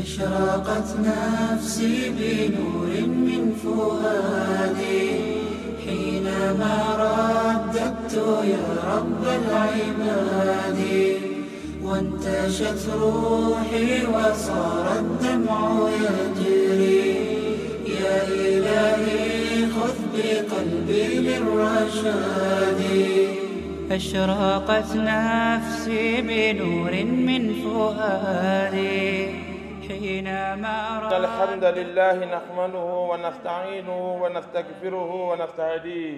أشرقت نفسي بنور من فؤادي حينما رددت يا رب العباد، وانتشت روحي وصار الدمع يجري. يا إلهي خذ بقلبي للرشاد. أشرقت نفسي بنور من فؤادي حينما الحمد لله نحمده ونستعينه ونستغفره ونستهديه.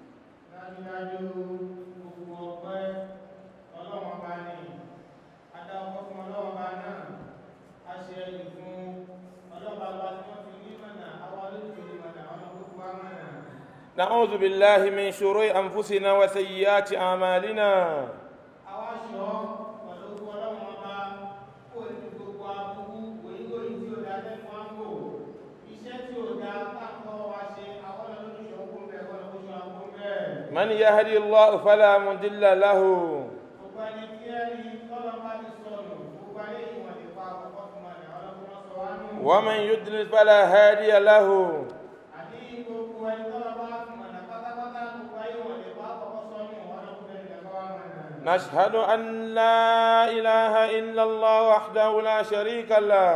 نعوذ بالله من شرور أنفسنا وسيئات أعمالنا. من يهدي الله فلا مضل له ومن يضلل فلا هادي له. نشهد أن لا إله إلا الله وحده لا شريك له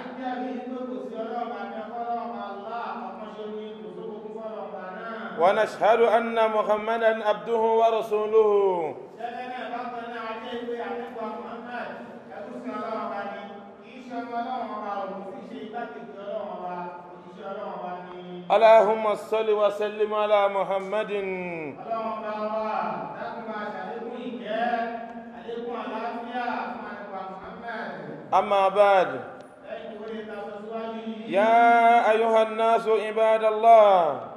ونشهد أن محمدا عبده ورسوله. اللهم صل وسلم على محمد. أما بعد، يا أيها الناس عباد الله،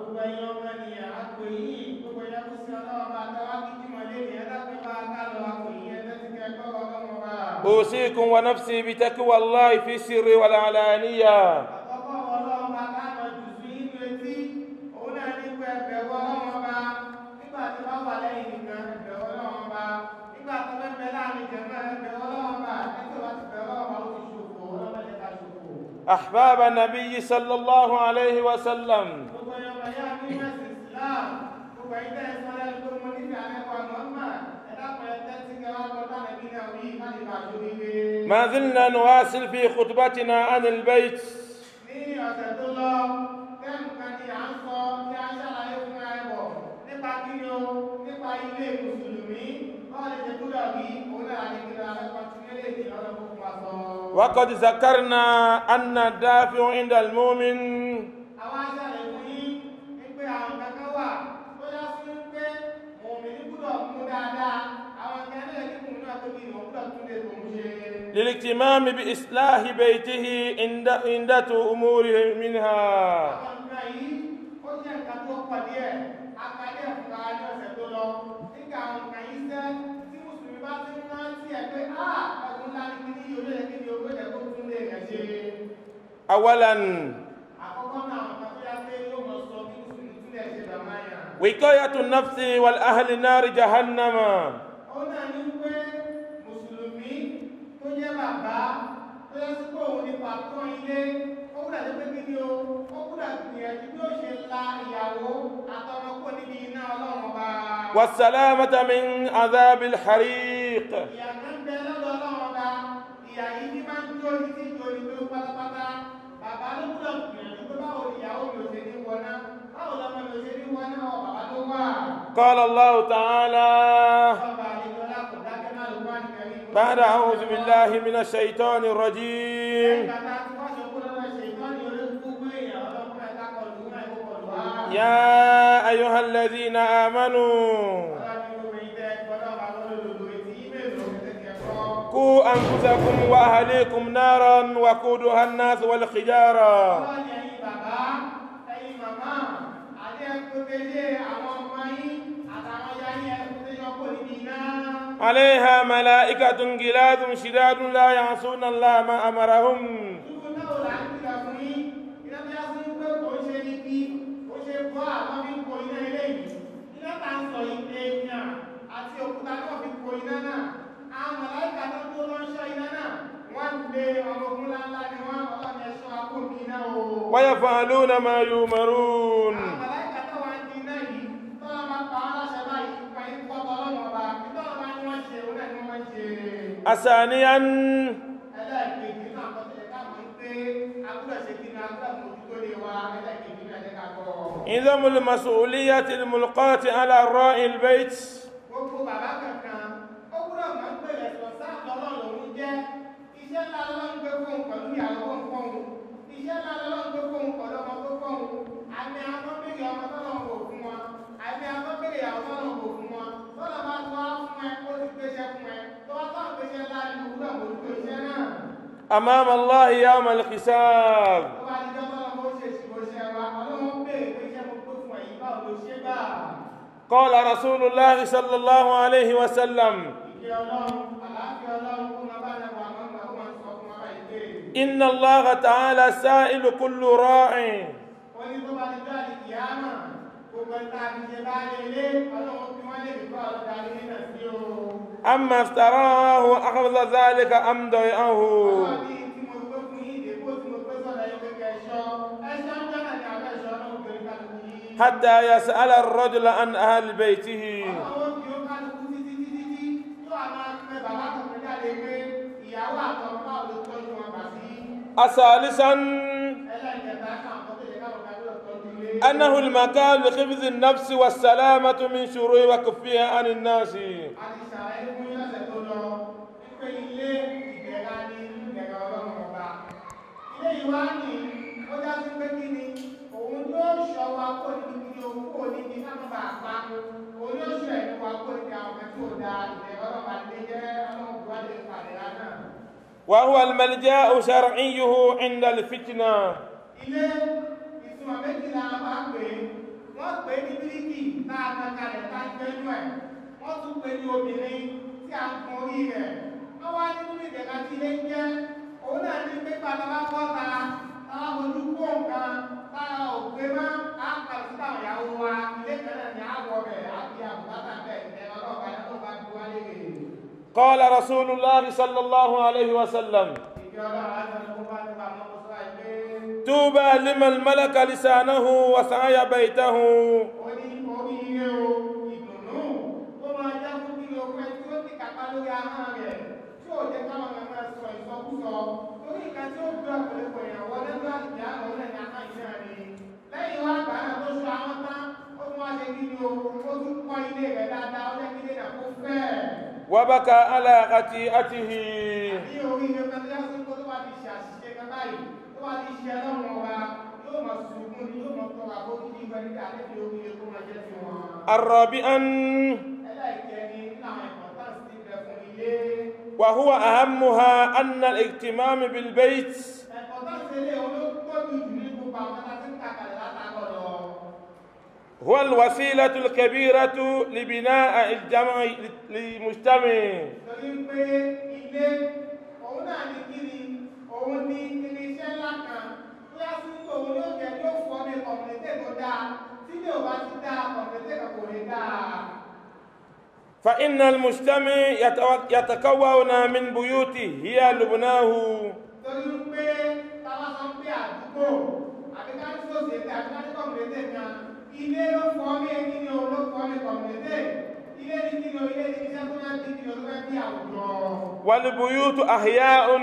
أوصيكم ونفسي بتقوى الله في السر والعلانية. أحباب النبي صلى الله عليه وسلم، ما زلنا نواصل في خطبتنا عن البيت. وقد ذكرنا أن الدافع عند المؤمن للاهتمام بإصلاح بيته عند أموره منها. أولا، وقاية النفس والأهل نار جهنم. والسلامة من عذاب الحريق. قال الله تعالى بعد أعوذ بالله من الشيطان الرجيم: يا أيها الذين آمنوا قوا أنفسكم وأهليكم نارا وقودها الناس والحجارة عليها ملائكة غلاظ شداد لا يعصون الله ما أمرهم. àwọn màláíkà tó tó ránṣẹ́ iná náà wọ́n lé ọmọ ogun ńláńlá ni wọ́n ويفعلون ما يؤمرون. ثانيا عظم المسؤولية الملقاة على راعي البيت أمام الله يوم الحساب. قال رسول الله صلى الله عليه وسلم: إن الله تعالى سائل كل راع أما افتراه أخذ ذلك أم ضيعه حتى يسأل الرجل عن أهل بيته. ثالثا أنه المكان لحفظ النفس والسلامة من شرور وكفها عن الناس. وهو الملجأ شرعيه عند الفتنة. قال رسول الله صلى الله عليه وسلم: توبى لمن ملك لسانه وسعي بيته. وبكى على خطيئته. الرابعا وهو أهمها أن الاهتمام بالبيت هو الوسيلة الكبيرة لبناء الجمع المجتمع. فإن المجتمع يتكون من بيوت هي لبناه. والبيوت أحياء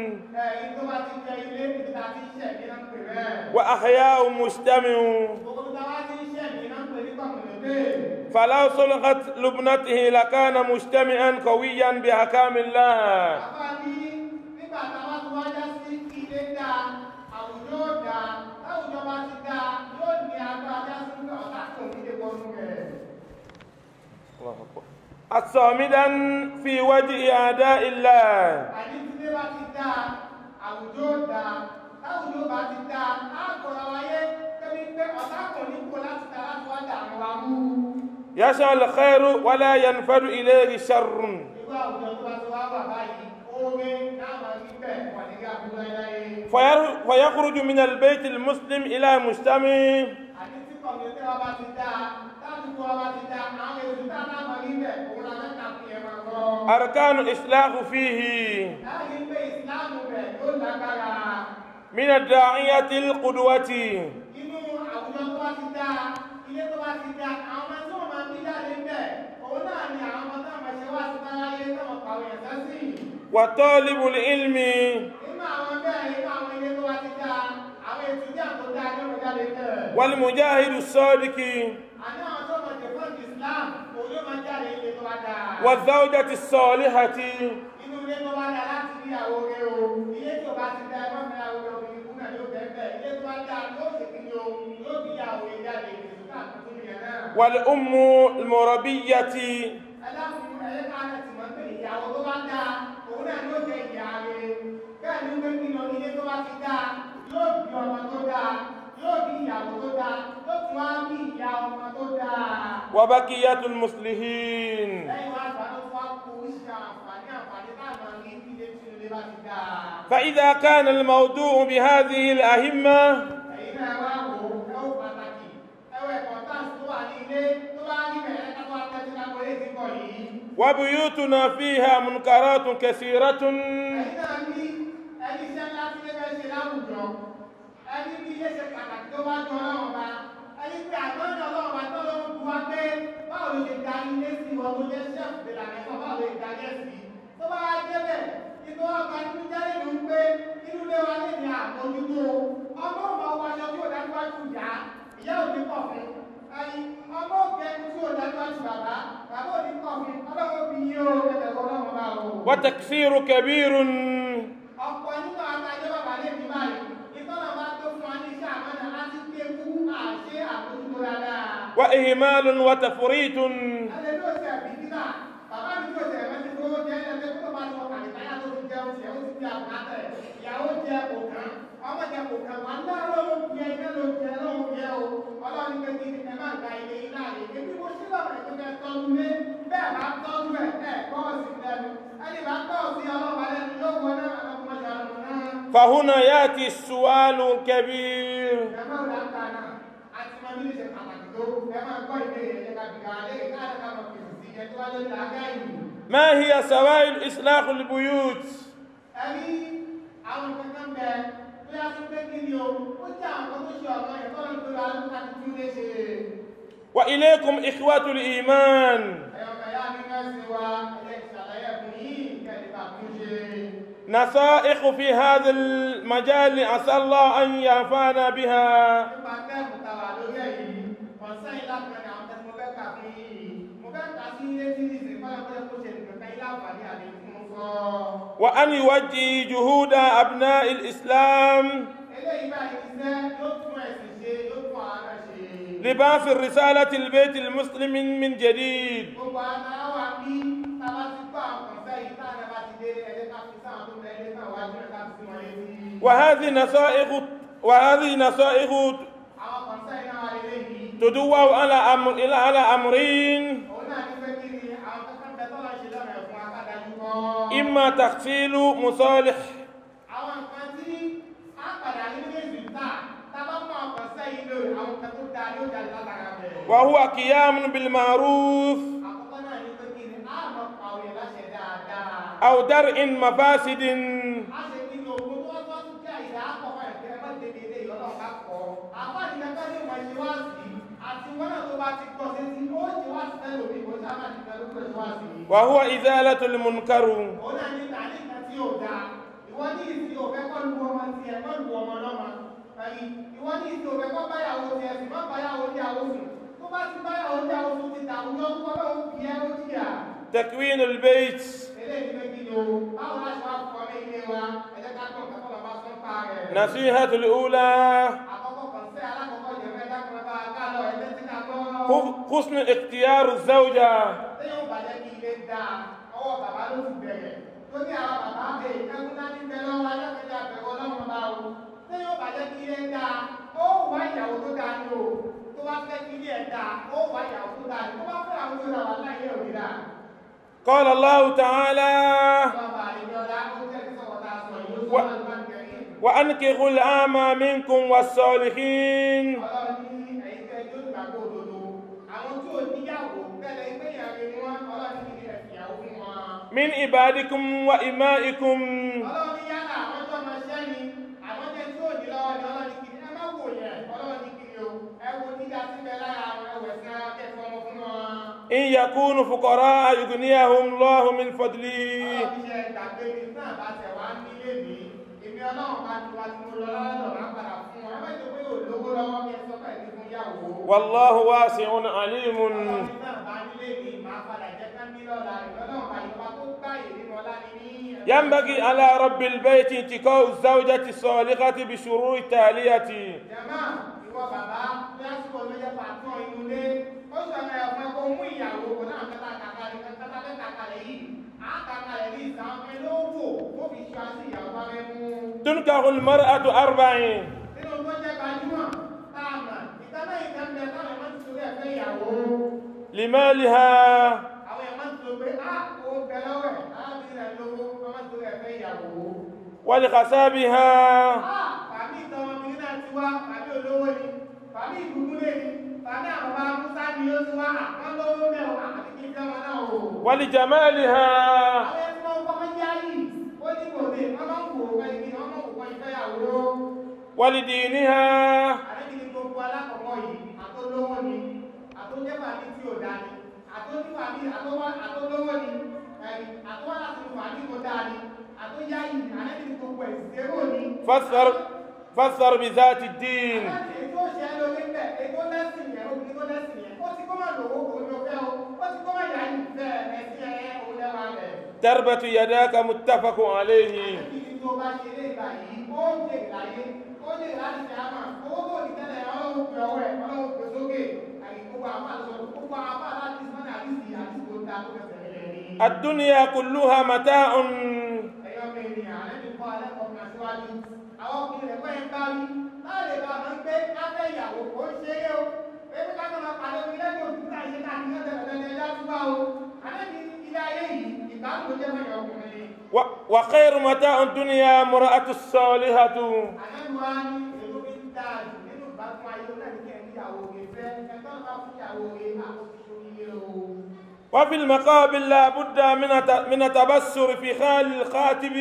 وأحياء مجتمع. فلو صلحت لبنته لكان مجتمعا قويا بأحكام الله. الصامدا في وجه أعداء الله. يشاء الخير ولا ينفر إليه الشر. فيخرج من البيت المسلم إلى مجتمع أركان الإصلاح فيه من الداعية القدوة inú àwùjọ tó bá ti dá ilé tó bá ti dá àwọn ọmọ tí wọ́n máa bí jáde ń bẹ̀ òun náà ni àwọn ọmọ táwọn máa ṣe wá sí táyé táwọn kàwé ẹ̀sẹ̀ sí. وطالب العلم nínú àwọn bẹ́ẹ̀ nínú àwọn ilé tó bá ti dá àwọn ètò ìdí àtò dá ní ọmọ jáde bẹ́ẹ̀. والمجاهد الصادق àní àwọn tó máa jẹ̀fọ́ Islam òun yóò máa jáde ilé tó bá dá. والزوجة الصالحة inú ilé tó bá dá láti rí àwọn oge o ilé tó bá ti dá ẹ má fẹ́ àwọn oge obìnrin kúnlẹ̀ yóò bẹ́ẹ̀ bẹ́ẹ̀ ilé tó bá dá yóò ṣèkìlì ohun yóò bí àwọn oge jáde ìdìbò àtúntò yẹn náà. والأم المربية ẹlẹ́kùn ẹ̀yẹ́ ká ẹ̀ tì mọ́ pé ìyàwó tó bá dá òun náà yóò jẹ ìyá rẹ̀ bẹ́ẹ̀ ni pé kí lọ ilé tó bá ti dá yóò bí ọmọ tó dá yóò bí ìyàwó tó dá yóò tún wá bí ìyá ọmọ tó dá. وبقية المصلحين. lẹ́yìn wá gbà ló fún wa kó oríṣi àǹfààní táwọn ní ilé tí ilé bá ti dá. فإذا كان الموضوع بهذه الأهمة ẹ̀yin náà wá wò ó ẹ ó pàtàkì ẹ wọ ẹ̀kọ́ táàsì tó wà ní ilé tó bá ní bẹ̀rẹ̀ ká tó wá tẹ́tí ká wọlé ti kọ̀ yìí. وبيوتنا فيها منكرات كثيرة ẹ̀yin náà ní ẹni iṣẹ́ ńlá tí lè fẹ́ ṣe láwùjọ ẹni bí ilé ṣe pàtàkì tó bá jọ ọlọ́run bá ẹni pé àgbọ̀nà ọlọ́run bá tọ́lọ́ ń bu wá pé báwo ló ṣe darí ilé sí ìwọ tó jẹ́ ṣẹ́ẹ̀fù bẹ̀rẹ̀ àmẹ́fọ́ báwo ló darí ẹ̀ sí tó bá wá débẹ̀ ìtọ́ ọgbà inú jáde ló ń pé inú ilé wa lè ní àmójútó ọmọ ọmọ ọwọ́ aṣọ tí ò dájú wájú ìyá ò ní kọ̀ fún ẹyin ọmọ òkè tí ò dájú wájú bàbá ò ní kọ̀ fún ọlọ́run bí yí ó ẹ̀ẹ́dẹ̀kọ́ ọlọ́run bá o. وتكثير كبير ọ̀pọ̀ nínú àwọn ajẹ́ bàbá lè fi báyìí ìtọ́nà bá tó fún wa ní iṣẹ́ àmọ́nà láti gbé kú àṣẹ àbójútó dáadáa. وإهمال وتفريط ẹlẹ́ ló ṣe bìkítà bàbá mi tó ṣe ẹ̀mẹ́sì tó jẹ́ ẹ̀ẹ́dẹ́ tó bá tó kàlẹ́ táyà tó ti jẹun ṣe ó ti fi àbùkátẹ̀ ìyàwó jẹ òkàn ọmọ jẹ òkàn wà ní ọlọ́run fi ẹgbẹ́ ló jẹ lọ́wọ́ yẹ o ọlọ́run pé kí ẹ má gba ilé yín láàyè ebi mo ṣí lọ́rọ̀ ẹ̀ tó fẹ́ tọ́jú lé bẹ́ẹ̀ bá tọ́jú ẹ̀ kọ́ sí lẹ́nu ẹni bá tọ́ sí ọlọ́pàá lẹ́nu yóò wọ náà ọlọ́pàá ṣàlùmọ́ náà. فهنا يأتي السؤال الكبير ما هي سوائل إصلاح البيوت؟ وإليكم إخوة الإيمان نصائح في هذا المجال عسى الله أن ينفعنا بها. وأن يوجه جهود أبناء الإسلام لبعث الرسالة البيت المسلم من جديد. وهذه نصائح تدور على أمرين: إما تحصيل مصالح وهو قيام بالمعروف أو درء مفاسد. وهو إزالة المنكر. تكوين البيت. نصيحة الأولى: حسن اختيار الزوجة. قال الله تعالى: وأنكحوا الأيام منكم والصالحين من عبادكم وإمائكم إن يكونوا فقراء يغنيهم الله من فضله والله واسع عليم. ينبغي على رب البيت اتقاء الزوجة الصالحة بشروط التالية. تنكح المرأة 4. لمالها ولخسابها ولجمالها ولدينها فاستر بذات الدين تربت يداك متفق عليه. الدنيا كلها متاع وخير متاع الدنيا امرأة الصالحة. وفي المقابل لا بد من التبصر في خال الخاتب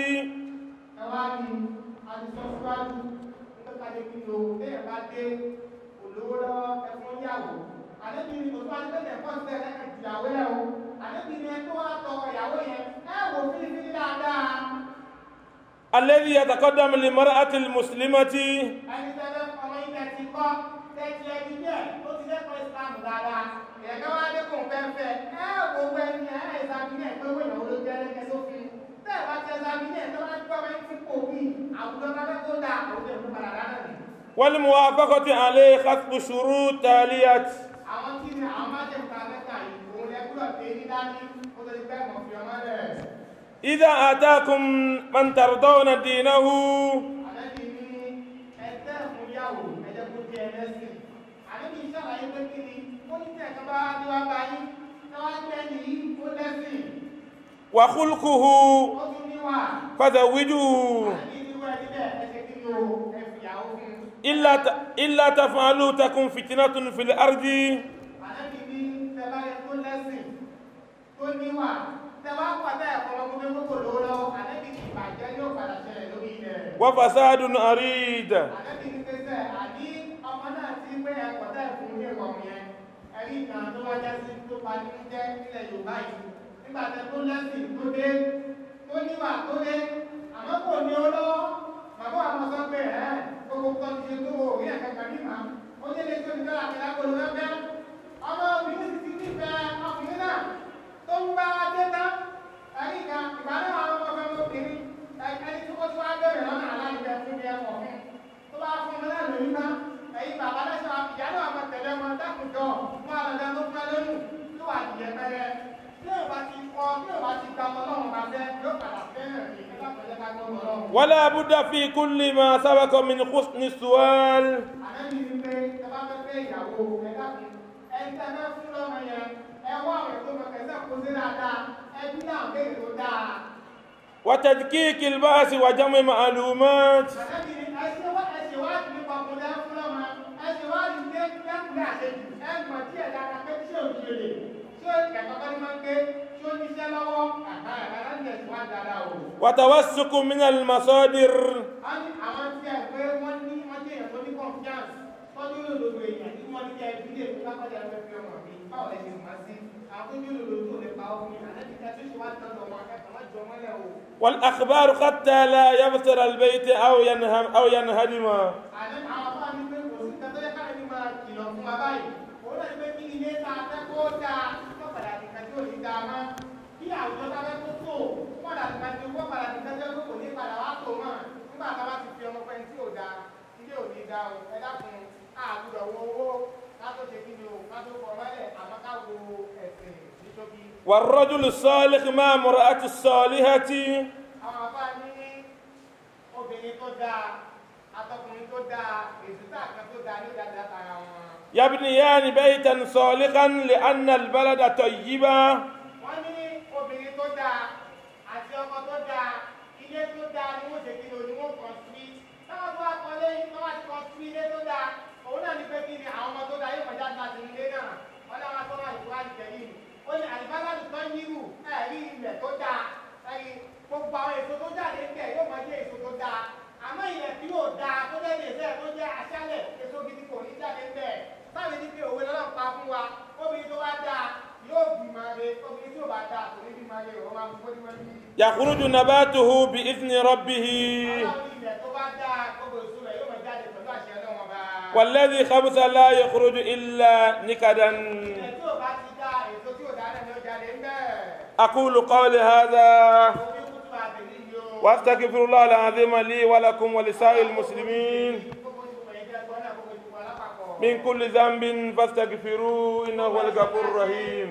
الذي يتقدم للمرأة المسلمة والموافقة عليه حسب شروط تالية. إذا آتاكم من ترضون دينه وخلقه فزوجوه إلا تفعلوا تكن فتنة في الأرض وفساد أريد. ولا بد في كل ما سبق من حسن السؤال وتدقيق البحث وجمع معلومات وتوثق من المصادر olódodo èèyàn tí wọ́n ní kí ẹ bí lè fún lápájà ẹgbẹ́ fi ọmọ mi báwo lẹ ṣe máa sí àwọn tó olódodo tó lè pa omi àlẹ́bí ká tó ṣe wá tán lọ́wọ́ akẹ́kọ̀ọ́ má jọ mọ́lẹ̀ o. والأخبار حتى لا يبصر البيت أو ينهدم. àwọn afọ àmì pé kò sí kátó yẹ káàdì máa kìlọ̀ fún wa báyìí òun náà ní pé kí ilé ta akẹ́kọ̀ọ́ dáa tó padà ní kájú òní dáa mọ́ kí àwùjọ ta fẹ́ tó tó padà ní kájú owó padà ní kájú owó kò ní padà wá tó mọ́ nígbà tá a bá ti fi ọmọ pẹ́ tí ò dáa ilé ò ní dáa o ẹ dákun àgùdọ̀ wo owó kátó ṣe kí ni o kátó fọ mọ́lẹ̀ àmọ́ ká wo ẹ̀sìn nítorí. والرجل الصالح مع امرأة الصالحة. àwọn àbá ní obìnrin tó dáa àtọkùnrin tó dáa èsùtà kan tó dáa ní dáadáa tara wọn. يبنيان بيتا صالحا لأن البلد طيبا. wọ́n ní obìnrin tó dáa àti ọkọ tó dáa ilé tó dáa ni wọ́n ṣe kí ni wọ́n kàn sí táwọn tó wá kọ́ lẹ́yìn tó wá ti kàn sí ilé tó dáa òun náà ní pé kí ni àwọn ọmọ tó dáa yóò mọ̀já láti ilé náà wọ́n ní àwọn tó wà lùkọ́ àdìtẹ̀yìn ó ní àlùbálàdù tó ń yírù ẹ̀rí ilẹ̀ tó dáa ẹ̀rí gbogbo àwọn èso tó jáde ń bẹ̀ yóò máa jẹ́ èso tó dáa àmọ́ ilẹ̀ tí yóò dáa tó jẹ́ ìṣẹ́ tó jẹ́ aṣálẹ̀ èso gidi kò ní jáde ń bẹ̀ sáàlì ní pé òwe lọ́nà pa fún wa obìnrin tó bá dáa yóò bímọ rẹ̀ obìnrin tí ò bá dáa kò ní bímọ rẹ̀ òun máa ń gbóni wọn bí. يخرج نباته بإذن ربه. والذي خبث لا يخرج إلا نكدا. أقول قولي هذا واستغفر الله العظيم لي ولكم ولسائر المسلمين من كل ذنب فاستغفروه إنه هو الغفور الرحيم.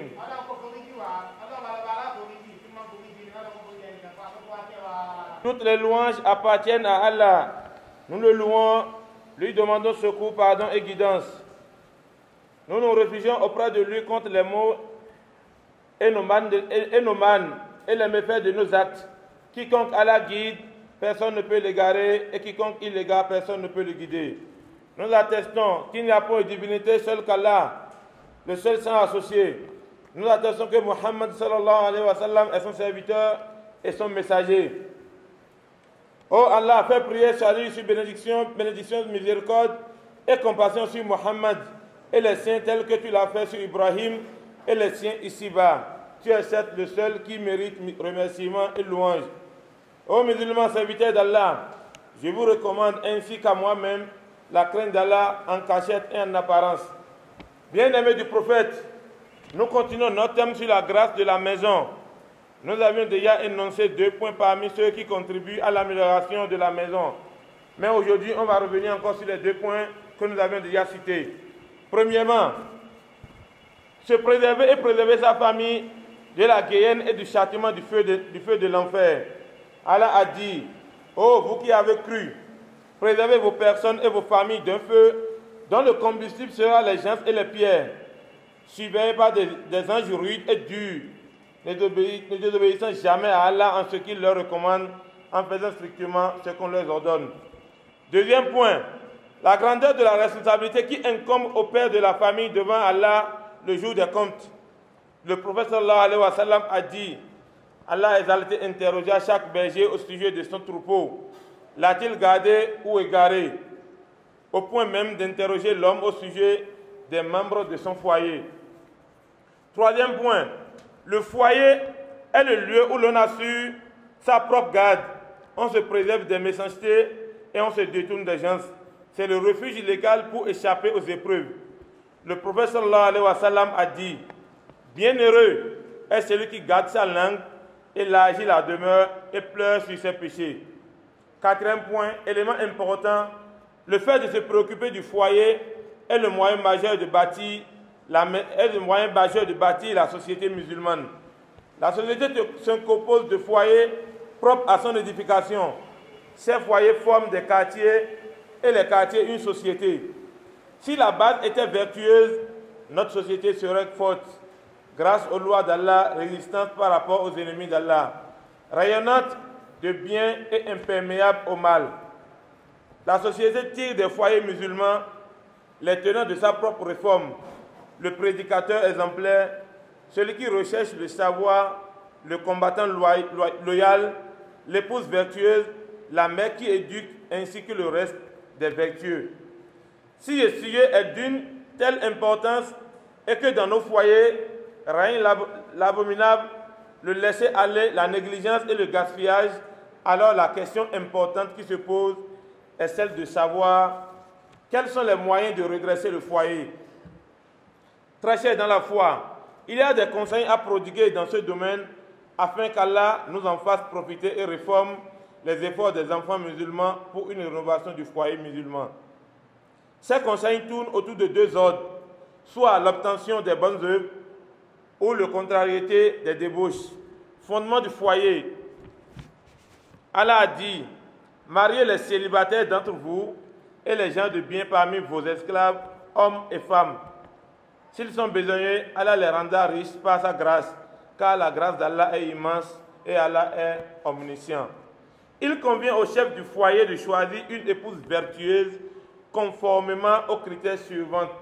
Toutes les louanges appartiennent à Allah. Nous le louons, lui demandons secours, pardon et guidance. Nous nous réfugions auprès de lui contre les maux et nos mannes et les méfaits de nos actes. Quiconque Allah guide, personne ne peut l'égarer, et quiconque il l'égare, personne ne peut le guider. Nous attestons qu'il n'y a pas de divinité seule qu'Allah, le seul sans associé. Nous attestons que Muhammad sallallahu alayhi wa sallam est son serviteur et son messager. Oh Allah, fais prier, salut sur bénédiction, miséricorde et compassion sur Muhammad et les siens tels que tu l'as fait sur Ibrahim et les siens ici-bas. Tu es certes le seul qui mérite remerciement et louange. Ô musulmans serviteurs d'Allah, je vous recommande ainsi qu'à moi-même la crainte d'Allah en cachette et en apparence. Bien-aimés du prophète, nous continuons notre thème sur la grâce de la maison. Nous avions déjà énoncé 2 points parmi ceux qui contribuent à l'amélioration de la maison. Mais aujourd'hui, on va revenir encore sur les 2 points que nous avions déjà cités. Premièrement, se préserver et préserver sa famille de la guéhenne et du châtiment du feu de l'enfer. Allah a dit, ô vous qui avez cru, préservez vos personnes et vos familles d'un feu dont le combustible sera les gens et les pierres, surveillés par des anges rudes et durs, ne désobéissant jamais à Allah en ce qu'il leur recommande, en faisant strictement ce qu'on leur ordonne. Deuxième point, la grandeur de la responsabilité qui incombe au père de la famille devant Allah le jour des comptes. Le prophète sallallahu alayhi wa sallam a dit, Allah exalté interrogea chaque berger au sujet de son troupeau. L'a-t-il gardé ou égaré? Au point même d'interroger l'homme au sujet des membres de son foyer. Troisième point, le foyer est le lieu où l'on assure sa propre garde. On se préserve des méchancetés et on se détourne des gens. C'est le refuge illégal pour échapper aux épreuves. Le prophète sallallahu alayhi wa sallam a dit, bienheureux est celui qui garde sa langue et élargit la demeure et pleure sur ses péchés. Quatrième point, élément important, le fait de se préoccuper du foyer est le moyen majeur de bâtir la société musulmane. La société se compose de foyers propres à son édification. Ces foyers forment des quartiers et les quartiers une société. Si la base était vertueuse, notre société serait forte, grâce aux lois d'Allah, résistante par rapport aux ennemis d'Allah, rayonnante de bien et imperméable au mal. La société tire des foyers musulmans les tenants de sa propre réforme, le prédicateur exemplaire, celui qui recherche le savoir, le combattant loyal, l'épouse vertueuse, la mère qui éduque, ainsi que le reste des vertueux. Si le sujet est d'une telle importance et que dans nos foyers règne l'abominable, le laisser aller, la négligence et le gaspillage, alors la question importante qui se pose est celle de savoir quels sont les moyens de redresser le foyer. Très cher dans la foi, il y a des conseils à prodiguer dans ce domaine afin qu'Allah nous en fasse profiter et réforme les efforts des enfants musulmans pour une rénovation du foyer musulman. Ces conseils tournent autour de deux ordres, soit l'obtention des bonnes œuvres ou la contrariété des débauches. Fondement du foyer. Allah a dit, mariez les célibataires d'entre vous et les gens de bien parmi vos esclaves, hommes et femmes. S'ils sont besogneux, Allah les rendra riches par sa grâce, car la grâce d'Allah est immense et Allah est omniscient. Il convient au chef du foyer de choisir une épouse vertueuse conformément aux critères suivants.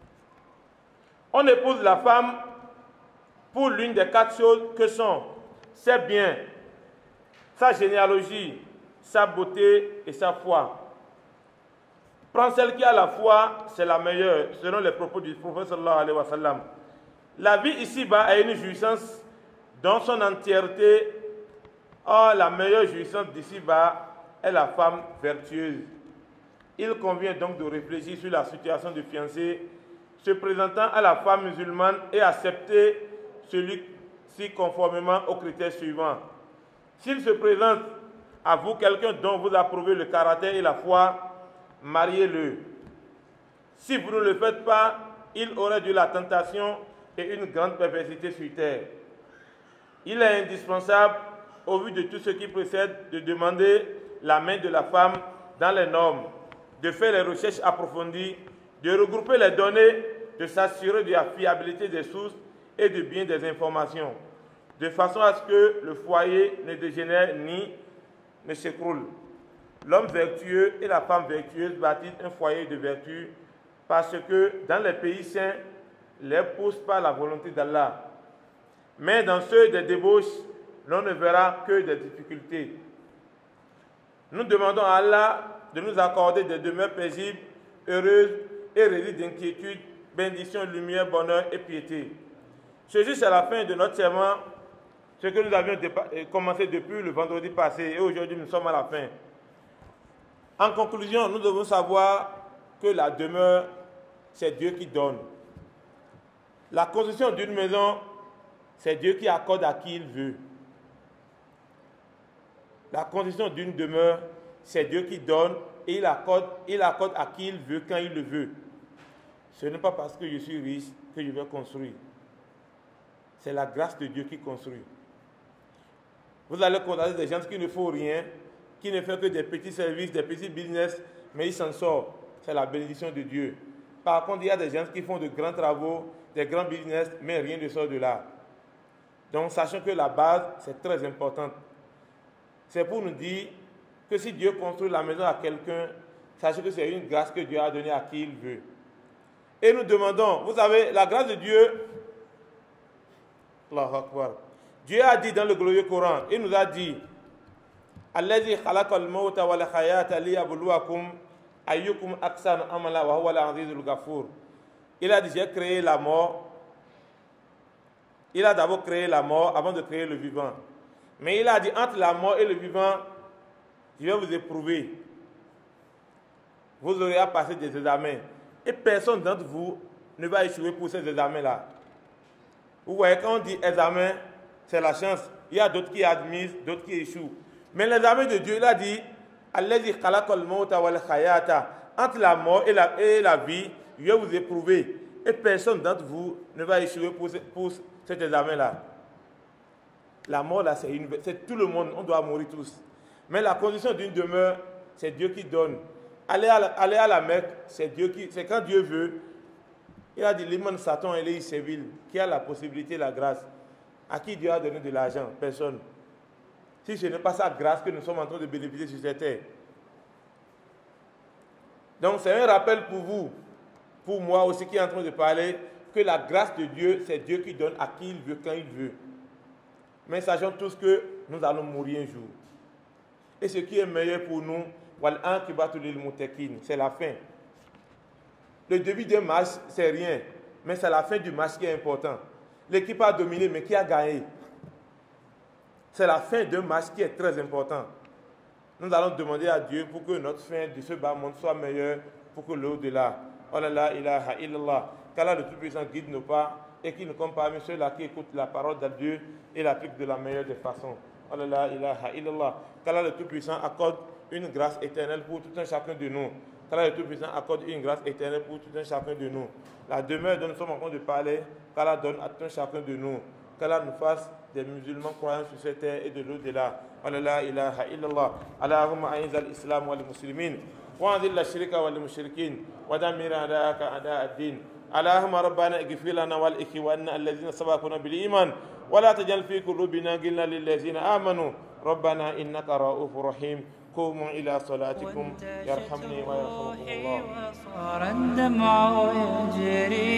On épouse la femme pour l'une des 4 choses que sont ses biens, sa généalogie, sa beauté et sa foi. Prends celle qui a la foi, c'est la meilleure, selon les propos du prophète sallallahu alayhi wa sallam. La vie ici-bas a une jouissance dans son entièreté. Or, la meilleure jouissance d'ici-bas est la femme vertueuse. Il convient donc de réfléchir sur la situation du fiancé se présentant à la femme musulmane et accepter celui-ci conformément aux critères suivants. S'il se présente à vous quelqu'un dont vous approuvez le caractère et la foi, mariez-le. Si vous ne le faites pas, il aurait dû la tentation et une grande perversité sur terre. Il est indispensable, au vu de tout ce qui précède, de demander la main de la femme dans les normes, de faire les recherches approfondies, de regrouper les données, de s'assurer de la fiabilité des sources et de bien des informations, de façon à ce que le foyer ne dégénère ni ne s'écroule. L'homme vertueux et la femme vertueuse bâtissent un foyer de vertu parce que dans les pays saints, les pousse par la volonté d'Allah. Mais dans ceux des débauches, l'on ne verra que des difficultés. Nous demandons à Allah de nous accorder des demeures paisibles, heureuses et réduites d'inquiétude, bénédiction, lumière, bonheur et piété. Ceci, c'est la fin de notre serment, ce que nous avions commencé depuis le vendredi passé et aujourd'hui nous sommes à la fin. En conclusion, nous devons savoir que la demeure, c'est Dieu qui donne. La construction d'une maison, c'est Dieu qui accorde à qui il veut. La construction d'une demeure, c'est Dieu qui donne et il accorde à qui il veut quand il le veut. Ce n'est pas parce que je suis riche que je vais construire. C'est la grâce de Dieu qui construit. Vous allez constater des gens qui ne font rien, qui ne font que des petits services, des petits business, mais ils s'en sortent. C'est la bénédiction de Dieu. Par contre, il y a des gens qui font de grands travaux, des grands business, mais rien ne sort de là. Donc, sachant que la base, c'est très important. C'est pour nous dire que si Dieu construit la maison à quelqu'un, sachez que c'est une grâce que Dieu a donnée à qui il veut. Et nous demandons, vous savez, la grâce de Dieu, Allahu Akbar, Dieu a dit dans le glorieux Coran, il nous a dit, Alladhi khalaqal mawta wal hayata liyabluwakum ayyukum ahsanu amala wa huwa al-azizul ghafur. Il a dit, j'ai créé la mort. Il a d'abord créé la mort avant de créer le vivant. Mais il a dit, entre la mort et le vivant, je vais vous éprouver. Vous aurez à passer des examens. Et personne d'entre vous ne va échouer pour ces examens-là. Vous voyez, quand on dit examen, c'est la chance. Il y a d'autres qui admisent, d'autres qui échouent. Mais l'examen de Dieu, il a dit, Alladhi khalaqal mawta wal hayata. Entre la mort et la vie, je vais vous éprouver. Et personne d'entre vous ne va échouer pour cet examen-là. La mort, là, c'est tout le monde. On doit mourir tous. Mais la condition d'une demeure, c'est Dieu qui donne. Aller à la Mecque, c'est quand Dieu veut. Il a dit, l'imam Satan et les Séville, qui a la possibilité, la grâce. À qui Dieu a donné de l'argent? Personne. Si ce n'est pas sa grâce que nous sommes en train de bénéficier sur cette terre. Donc c'est un rappel pour vous, pour moi aussi qui est en train de parler, que la grâce de Dieu, c'est Dieu qui donne à qui il veut, quand il veut. Mais sachons tous que nous allons mourir un jour. Et ce qui est meilleur pour nous, c'est la fin. Le début d'un match, c'est rien, mais c'est la fin du match qui est important. L'équipe a dominé, mais qui a gagné? C'est la fin d'un match qui est très important. Nous allons demander à Dieu pour que notre fin de ce bas monde soit meilleure pour que l'au-delà. Oh là là, ilaha illallah. Qu'Allah le Tout-Puissant guide nos pas et qu'il nous compte parmi ceux-là qui écoutent la parole de Dieu et l'appliquent de la meilleure des façons. Oh là là, ilaha illallah. Qu'Allah le Tout-Puissant accorde une grâce éternelle pour tout un chacun de nous. Qu'Allah le Tout-Puissant accorde une grâce éternelle pour tout un chacun de nous. La demeure dont nous sommes en train de parler, qu'Allah donne à tout un chacun de nous. Qu'Allah nous fasse des musulmans croyants sur cette terre et de l'au-delà. Oh là là, ilaha illallah. Allahumma a'izz al-islam wal muslimin. وأذل الشرك والمشركين ودمر أعداءك أعداء الدين اللهم ربنا اغفر لنا والإخواننا الذين سبقونا بالإيمان ولا تجعل في قلوبنا غلا للذين آمنوا ربنا إنك رؤوف رحيم قوموا إلى صلاتكم يرحمني ويرحمكم الله وصار الدمع يجري